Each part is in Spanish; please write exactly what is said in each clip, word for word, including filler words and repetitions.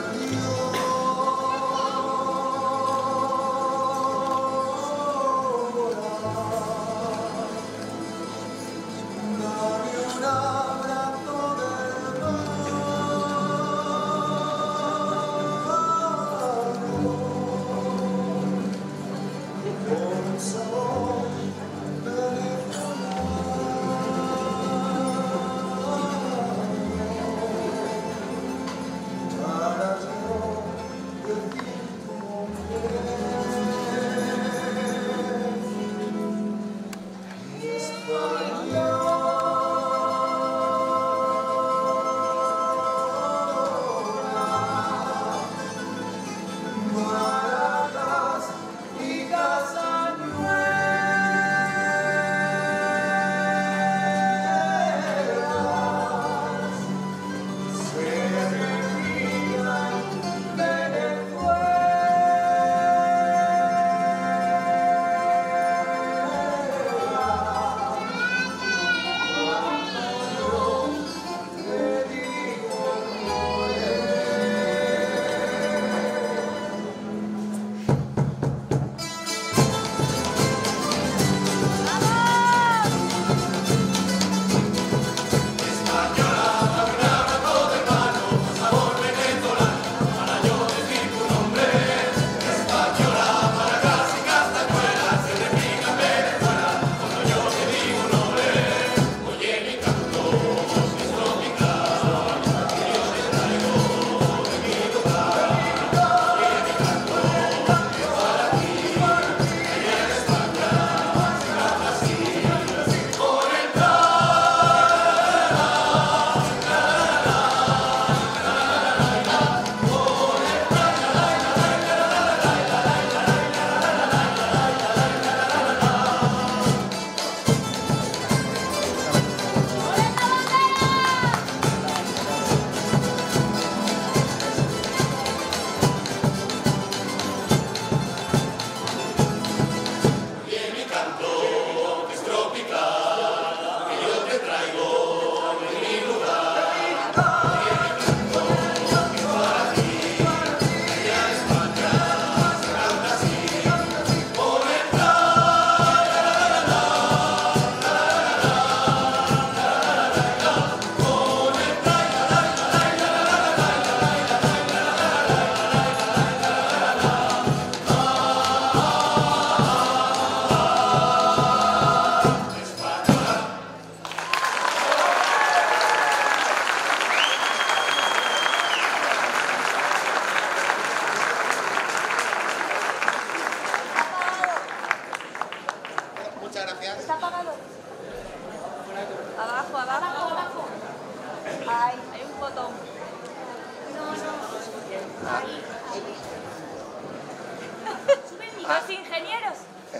Los ingenieros.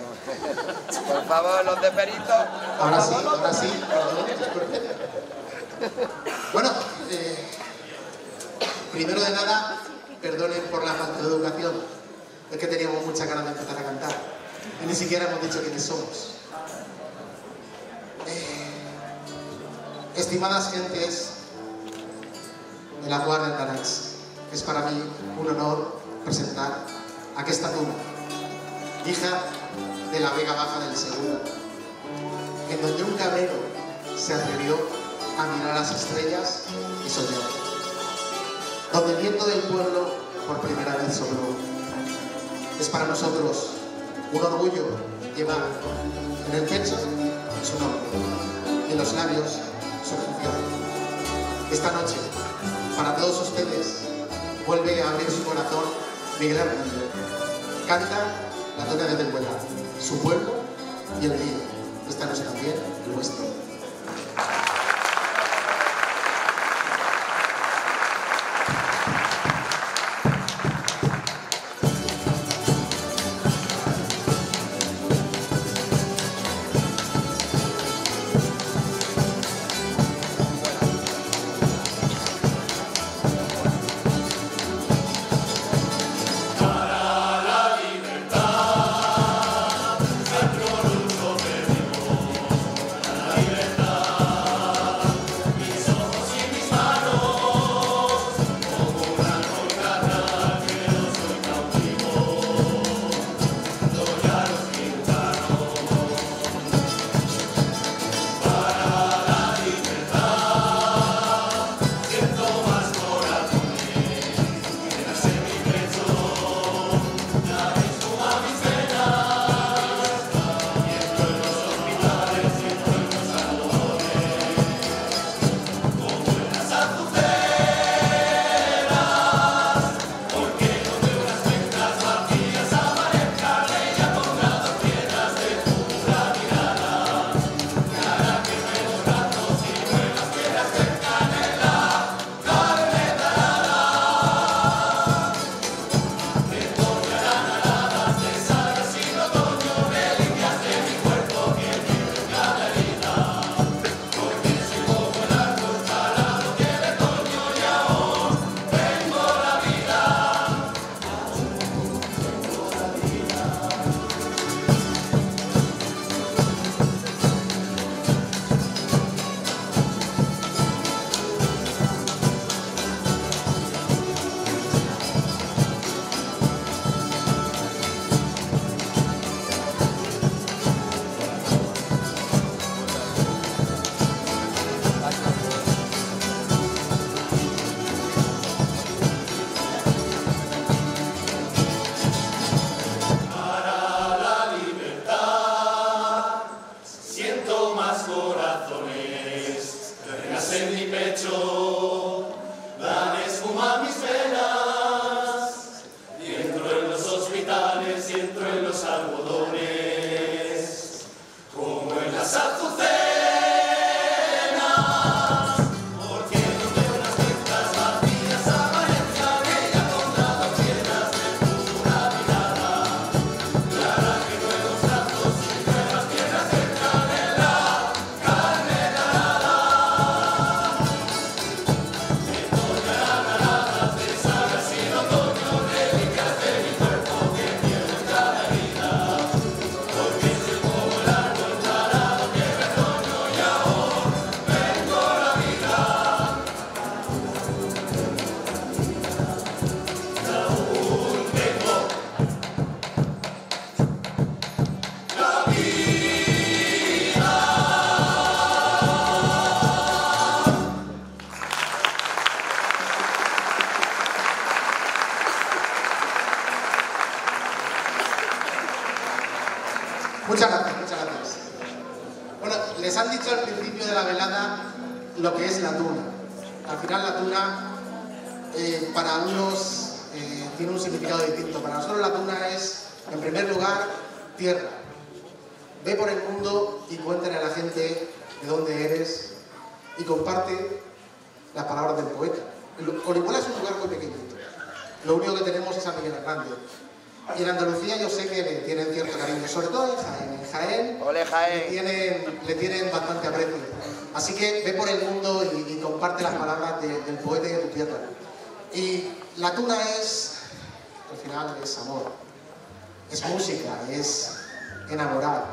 Por favor, los de perito. Ahora sí, ahora sí. Bueno, eh, primero de nada, perdonen por la falta de educación. Es que teníamos muchas ganas de empezar a cantar. Y ni siquiera hemos dicho quiénes somos. Eh, estimadas gentes de la Guardia de Aranx, es para mí un honor presentar a aquesta duna, hija de la Vega Baja del Segura, en donde un cabrero se atrevió a mirar las estrellas y soñar, donde el viento del pueblo por primera vez sopló. Es para nosotros un orgullo llevar en el pecho su nombre y en los labios su función. Esta noche, para todos ustedes, vuelve a abrir su corazón Miguel Hernández. Canta la Toca de Teruel, su pueblo y el mío. Esta noche también el nuestro. Libertad. más corazones, reinas en mi pecho, dan espuma a mis venas, y entro en los hospitales y entro en los algodones, como en las azucenas. Muchas gracias, muchas gracias. Bueno, les han dicho al principio de la velada lo que es la tuna. Al final la tuna, eh, para unos, eh, tiene un significado distinto. Para nosotros la tuna es, en primer lugar, tierra. Ve por el mundo y cuéntale a la gente de dónde eres y comparte las palabras del poeta. Orihuela es un lugar muy pequeñito. Lo único que tenemos es a Miguel Hernández. Y en Andalucía yo sé que le tienen cierto cariño, sobre todo en Jaén. En Jaén, Ole, Jaén. Le, tienen, le tienen bastante aprecio. Así que ve por el mundo y, y comparte las palabras de, del poeta y de tu tierra. Y la tuna es, al final, es amor. Es música, es enamorar.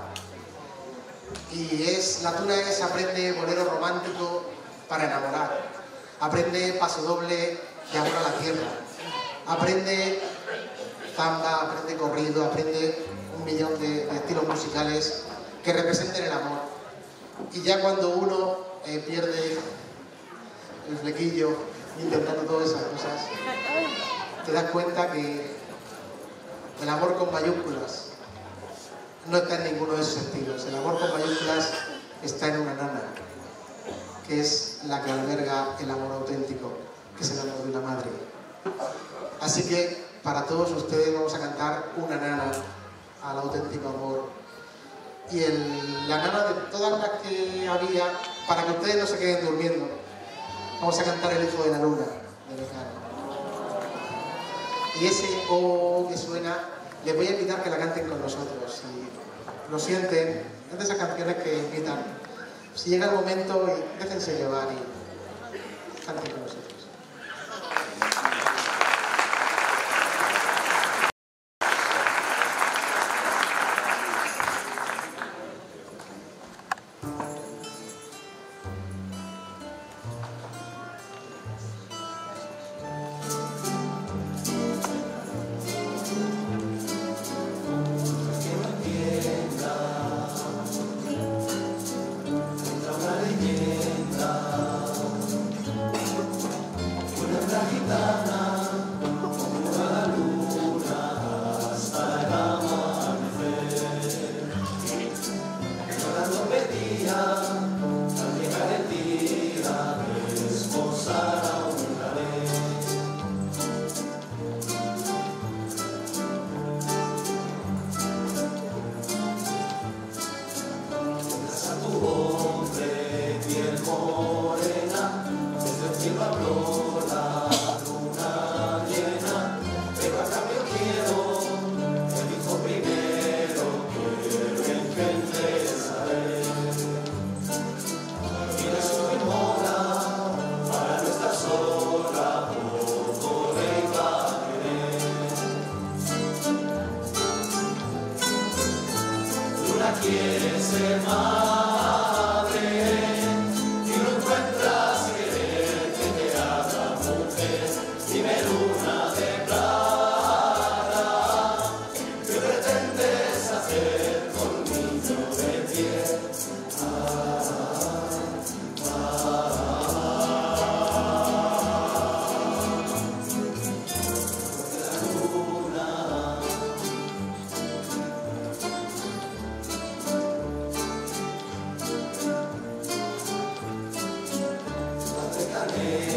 Y es, la tuna es aprende bolero romántico para enamorar. Aprende paso doble de amor a la tierra. Aprende zamba, aprende corrido, aprende un millón de, de estilos musicales que representen el amor. Y ya cuando uno eh, pierde el flequillo intentando todas esas cosas, te das cuenta que el amor con mayúsculas no está en ninguno de esos estilos. El amor con mayúsculas está en una nana, que es la que alberga el amor auténtico, que es el amor de una madre. Así que para todos ustedes vamos a cantar una nana al auténtico amor. Y el, la nana de todas las que había, para que ustedes no se queden durmiendo, vamos a cantar El hijo de la luna, de Mecano. Y ese oh que suena, les voy a invitar que la canten con nosotros. Si lo sienten, es de esas canciones que invitan. Si llega el momento, y déjense llevar y canten con nosotros.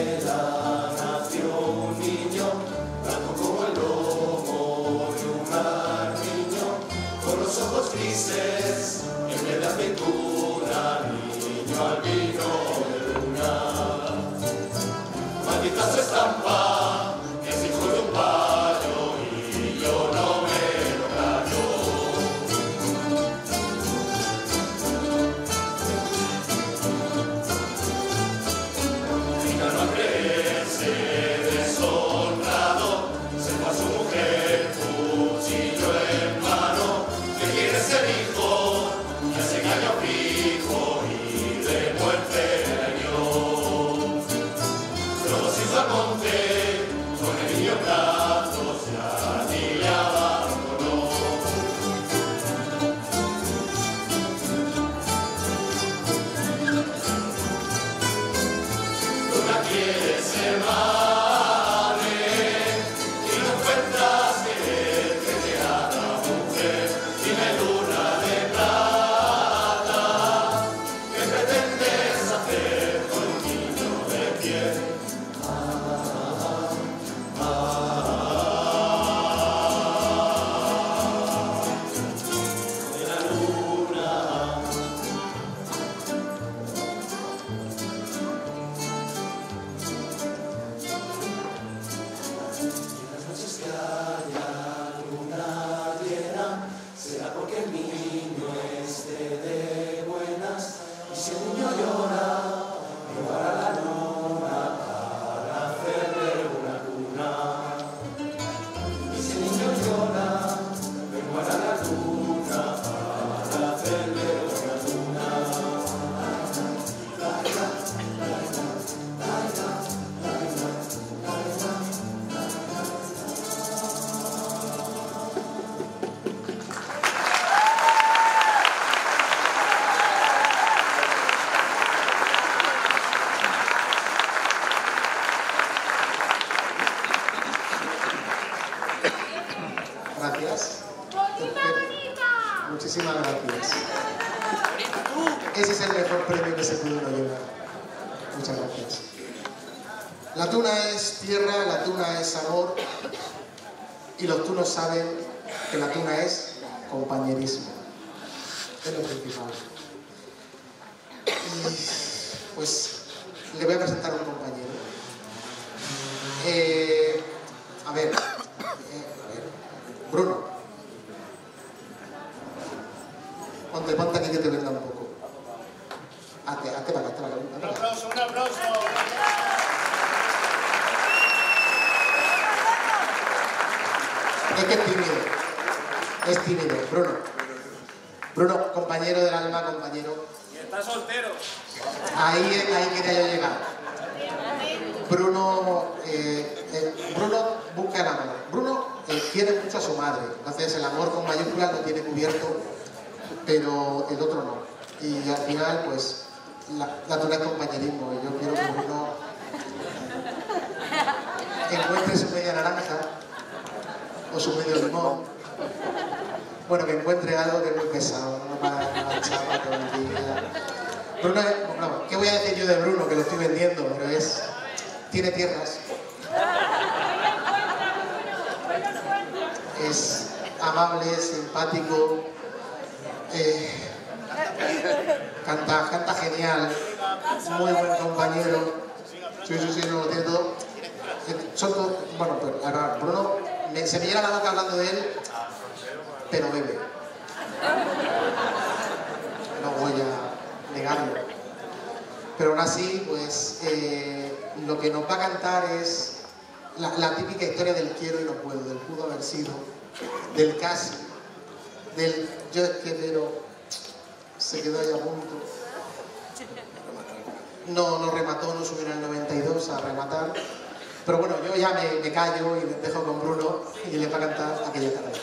ciudadela nació un niño, blanco como el lomo de un armiño, con los ojos grises, en vez de aceituna, niño albino de luna. Maldita su estampa, es hijo de un payo, y yo no me lo callo. Digno a creerse deshonrado, se fue a su mujer, cuchillo en mano, que quiere ser hijo, que se engañó fijo y de muerte le dio. Luego se hizo al monte, con el niño en brazos, y allí le abandonó. Luna quiere ser madre, y no encuentras querer que te haga mujer. Dime, luna de plata, ¿qué pretendes hacer con un niño de piel? De la luna. Las noches que haya luna llena, será porque el niño esté de buenas, y si el niño llora, llevará la luna para hacerle una cuna. Y si el niño llora, llevará la luna para hacerle una cuna. Gracias. ¡Bonita, bonita! Muchísimas gracias. Ese es el mejor premio que se pudo uno llevar. Muchas gracias. La tuna es tierra, la tuna es amor, y los tunos saben que la tuna es compañerismo. Es lo principal. Y pues le voy a presentar a un compañero. Eh, a ver, eh, Bruno. Ponte, ponte aquí que te venga un poco. Hazte, hazte para acá, hazte para acá. Un aplauso, un aplauso. Es que es tímido. Es tímido. Bruno. Bruno, compañero del alma, compañero. Y está soltero. Ahí, ahí quería yo llegar. Bruno, eh, eh, Bruno busca el amor. Bruno eh, quiere mucho a su madre. Entonces el amor con mayúsculas lo tiene cubierto, pero el otro no. Y al final, pues, la, la tuna es compañerismo. Y yo quiero que Bruno encuentre su media naranja o su medio limón. Bueno, que encuentre algo que es muy pesado, no para la chapa todo el día. Bruno es, no, ¿qué voy a decir yo de Bruno? Que lo estoy vendiendo, pero es... tiene tierras. Es amable, simpático, eh, canta, canta genial, muy buen compañero. Sí, sí, sí, no lo tiene todo. Son todo, bueno, pues ahora Bruno, me, se me llena la boca hablando de él, pero bebe. No voy a negarlo. Pero aún así, pues, eh, lo que nos va a cantar es la, la típica historia del quiero y no puedo, del pudo haber sido, del casi, del yo es que pero se quedó ahí a punto. No, no remató, no subió en el noventa y dos a rematar. Pero bueno, yo ya me, me callo y les dejo con Bruno y les va a cantar aquella tarde.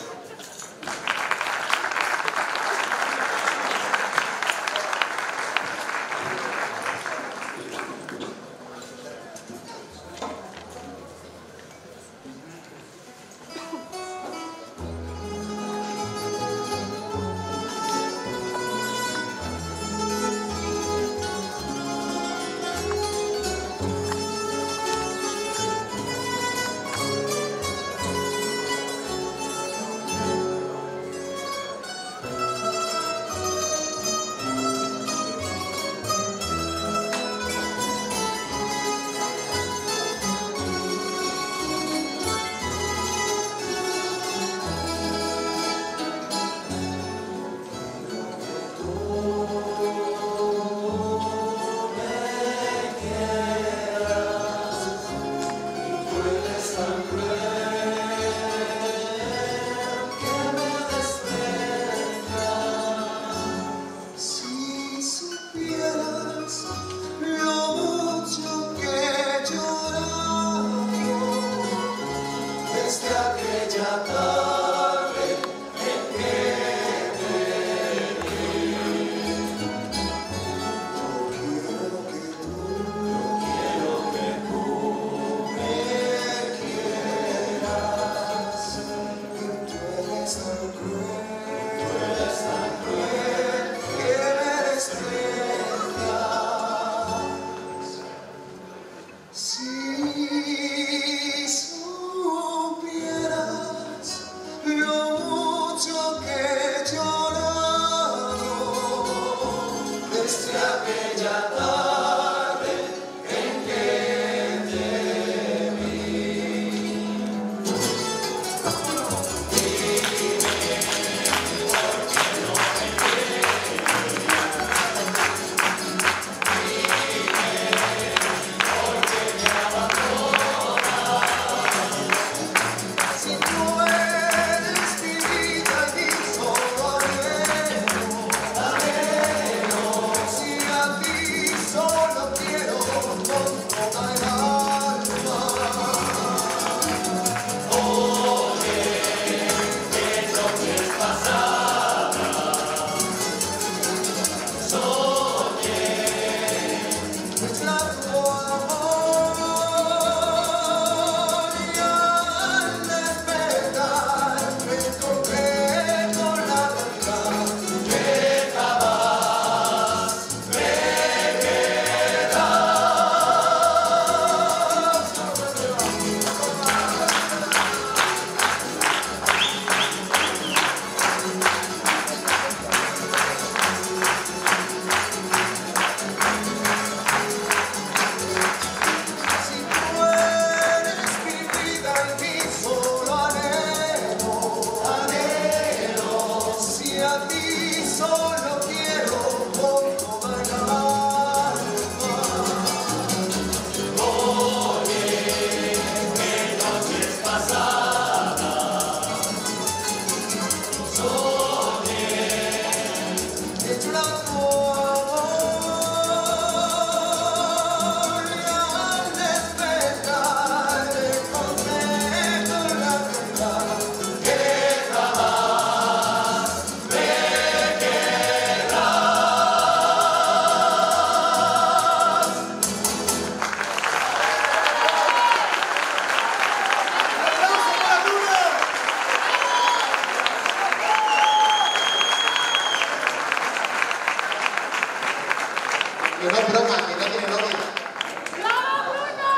Que no es broma, que no tiene novia. ¡Bravo,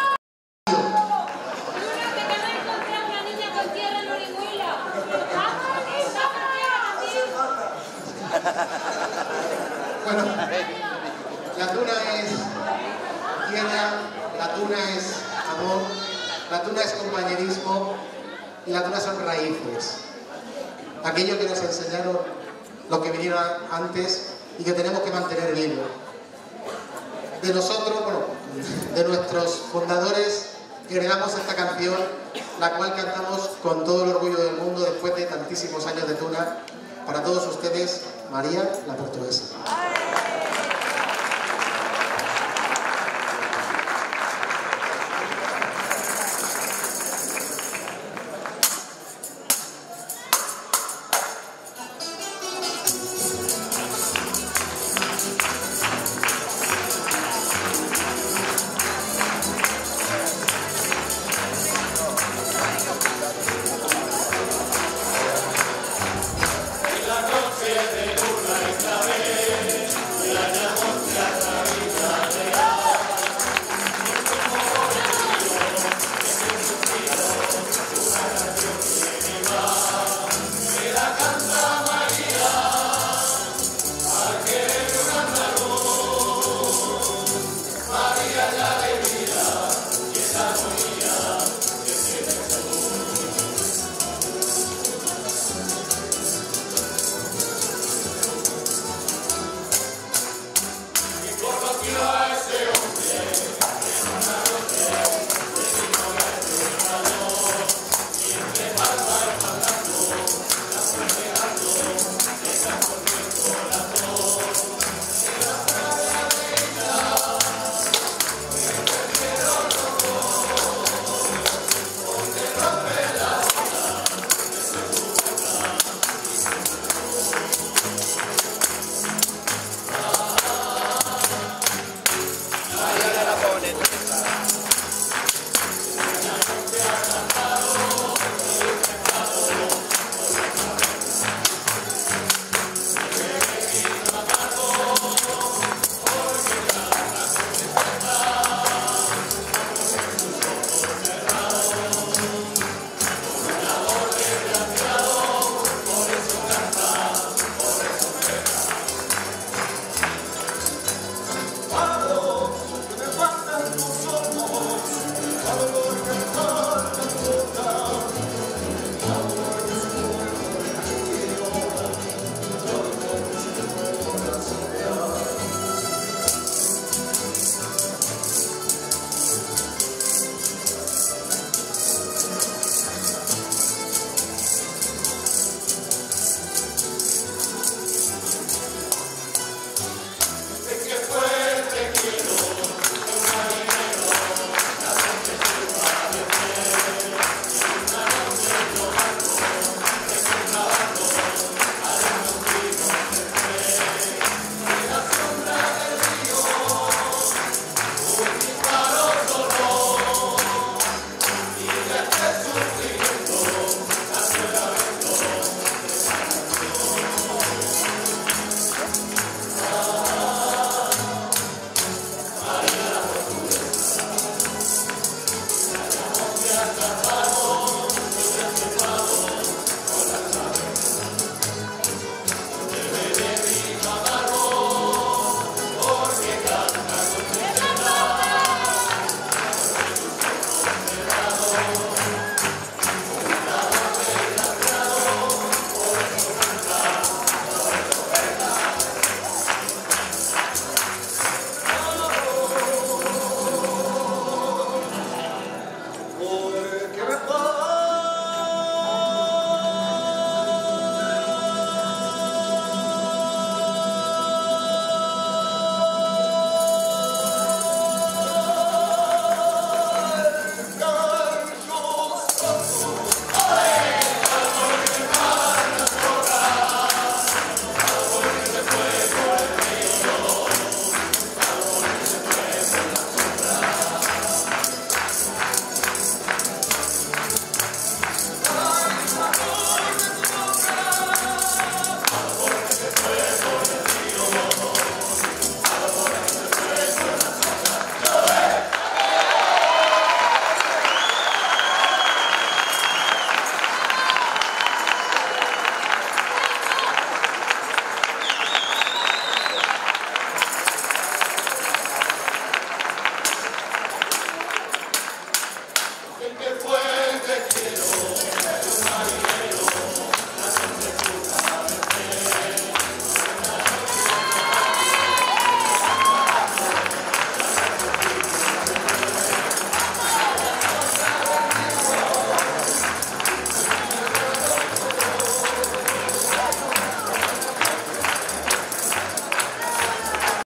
Bruno! Bruno, que te va a encontrar una niña con tierra en Orihuela. ¡Vamos, Bueno, la tuna es tierra, la tuna es amor, la tuna es compañerismo y la tuna son raíces. Aquello que nos enseñaron los que vinieron antes y que tenemos que mantener vivo. De nosotros, bueno, de nuestros fundadores, heredamos esta canción, la cual cantamos con todo el orgullo del mundo después de tantísimos años de tuna. Para todos ustedes, María, la portuguesa. Thank you.